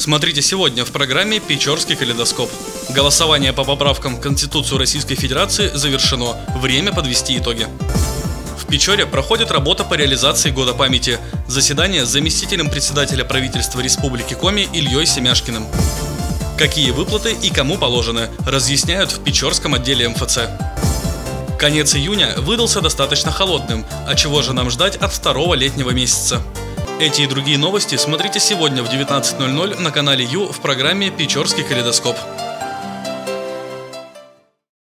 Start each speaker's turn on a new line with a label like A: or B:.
A: Смотрите сегодня в программе «Печорский калейдоскоп». Голосование по поправкам в Конституцию Российской Федерации завершено. Время подвести итоги. В Печоре проходит работа по реализации Года памяти. Заседание с заместителем председателя правительства Республики Коми Ильей Семяшкиным. Какие выплаты и кому положены, разъясняют в Печорском отделе МФЦ. Конец июня выдался достаточно холодным, а чего же нам ждать от второго летнего месяца? Эти и другие новости смотрите сегодня в 19:00 на канале Ю в программе «Печорский калейдоскоп».